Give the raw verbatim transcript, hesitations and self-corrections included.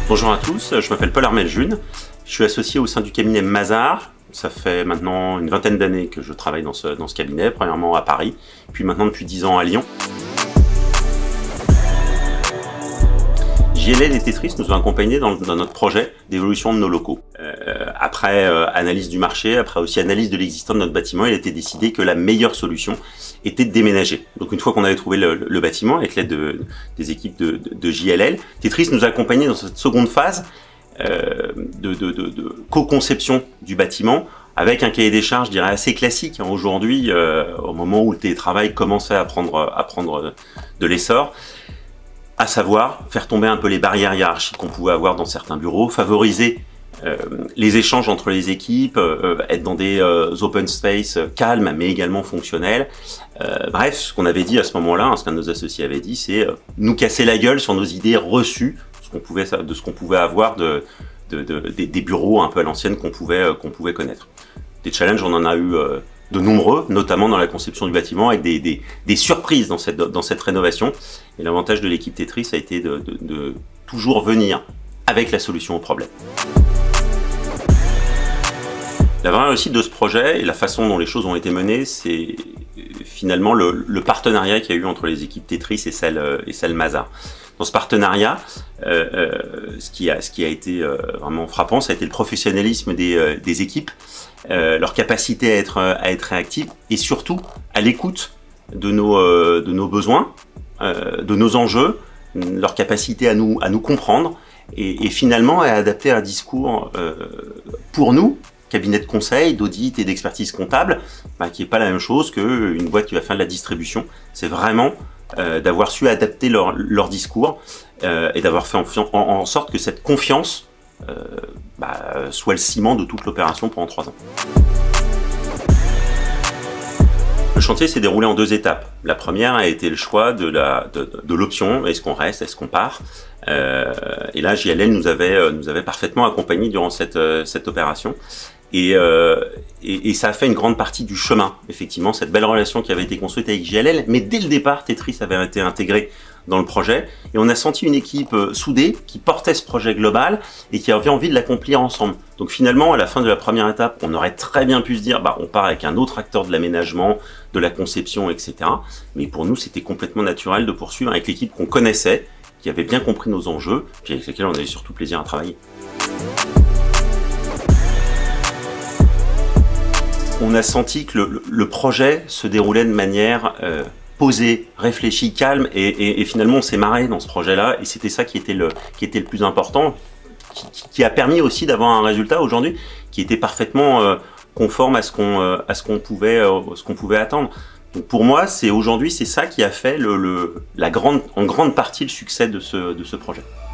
Bonjour à tous, je m'appelle Paul Armel-June, je suis associé au sein du cabinet Mazars. Ça fait maintenant une vingtaine d'années que je travaille dans ce, dans ce cabinet, premièrement à Paris, puis maintenant depuis dix ans à Lyon. J L L et Tetris nous ont accompagnés dans, dans notre projet d'évolution de nos locaux. Euh, après euh, analyse du marché, après aussi analyse de l'existant de notre bâtiment, il a été décidé que la meilleure solution était de déménager. Donc une fois qu'on avait trouvé le, le bâtiment, avec l'aide de, des équipes de, de, de J L L, Tetris nous a accompagnés dans cette seconde phase euh, de, de, de, de co-conception du bâtiment, avec un cahier des charges, je dirais, assez classique. Hein, aujourd'hui, euh, au moment où le télétravail commençait à prendre, à prendre de l'essor, à savoir faire tomber un peu les barrières hiérarchiques qu'on pouvait avoir dans certains bureaux, favoriser euh, les échanges entre les équipes, euh, être dans des euh, open space calmes mais également fonctionnels. Euh, bref, ce qu'on avait dit à ce moment-là, hein, ce qu'un de nos associés avait dit, c'est euh, nous casser la gueule sur nos idées reçues, ce qu'on pouvait, de ce qu'on pouvait avoir de, de, de, de, des bureaux un peu à l'ancienne qu'on pouvait, euh, qu'on pouvait connaître. Des challenges, on en a eu euh, de nombreux, notamment dans la conception du bâtiment, avec des, des, des surprises dans cette, dans cette rénovation. Et l'avantage de l'équipe Tetris a été de, de, de toujours venir avec la solution au problème. La vraie réussite de ce projet et la façon dont les choses ont été menées, c'est finalement le, le partenariat qu'il y a eu entre les équipes Tetris et celle, et celle Mazars. Dans ce partenariat, euh, euh, ce, qui a, ce qui a été euh, vraiment frappant, ça a été le professionnalisme des, euh, des équipes, euh, leur capacité à être, à être réactive et surtout à l'écoute de nos, euh, de nos besoins, euh, de nos enjeux, leur capacité à nous, à nous comprendre et, et finalement à adapter un discours euh, pour nous, cabinet de conseil, d'audit et d'expertise comptable, bah, qui n'est pas la même chose qu'une boîte qui va faire de la distribution. C'est vraiment Euh, d'avoir su adapter leur, leur discours euh, et d'avoir fait en, en, en sorte que cette confiance euh, bah, soit le ciment de toute l'opération pendant trois ans. Le chantier s'est déroulé en deux étapes. La première a été le choix de la de, de l'option, est-ce qu'on reste, est-ce qu'on part, euh, et là J L L nous avait, nous avait parfaitement accompagnés durant cette, cette opération. Et, euh, et, et ça a fait une grande partie du chemin, effectivement, cette belle relation qui avait été construite avec J L L, mais dès le départ, Tetris avait été intégré dans le projet, et on a senti une équipe euh, soudée, qui portait ce projet global, et qui avait envie de l'accomplir ensemble. Donc finalement, à la fin de la première étape, on aurait très bien pu se dire, bah, on part avec un autre acteur de l'aménagement, de la conception, et cetera. Mais pour nous, c'était complètement naturel de poursuivre avec l'équipe qu'on connaissait, qui avait bien compris nos enjeux, puis avec laquelle on avait surtout plaisir à travailler. On a senti que le, le projet se déroulait de manière euh, posée, réfléchie, calme, et, et, et finalement on s'est marré dans ce projet-là, et c'était ça qui était le, qui était le plus important, qui, qui a permis aussi d'avoir un résultat aujourd'hui qui était parfaitement euh, conforme à ce qu'on euh, à ce qu'on pouvait, euh, ce qu'on pouvait attendre. Donc pour moi, c'est aujourd'hui c'est ça qui a fait le, le, la grande, en grande partie le succès de ce, de ce projet.